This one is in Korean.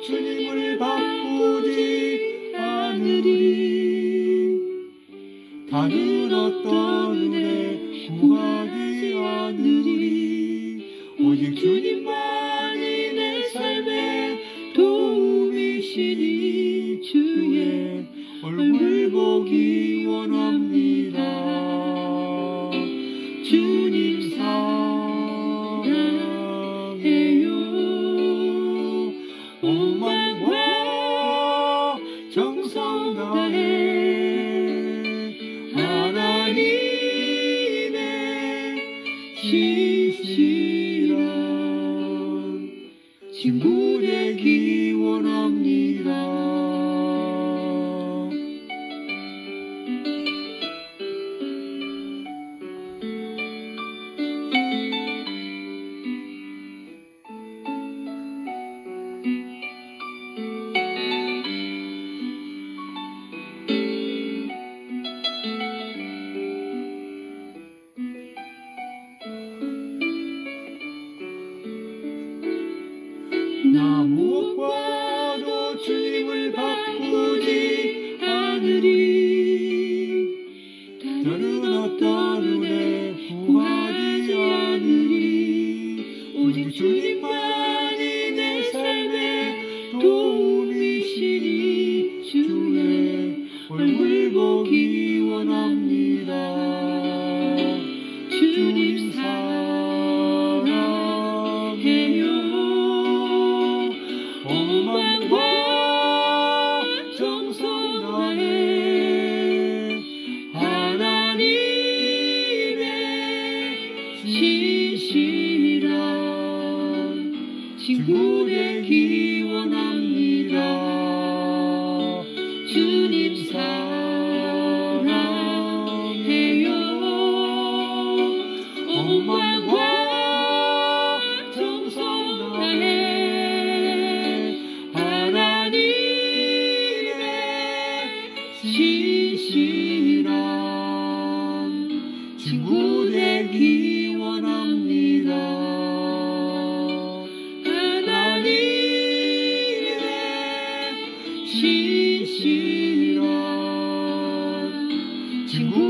주님을 바꾸지 않으리. 다른 어떤 은혜 구하지 않으리. 오직 주님만이 내 삶의 도움이시니 주의 얼굴 보기 원합니다. 주님 사랑해요. 온 마음과 정성 다해 하나님의 신실한 친구 되기 원합니다. 나 무엇과도 주님을 바꾸지 않으리. 다른 어떤 은혜 구하지 않으리. 오직 주님만이 내 삶의 도움이시니 주의 얼굴 보기 원합니다. 주님 사랑해요. 온 마음과 정성 다해 하나님의 신실한 친구 되기 원합니다. 주님 사랑해요. 온 마음과 정성 다해 하나님의 신실한 친구 되기 원합니다. 하나님의 신실한 친구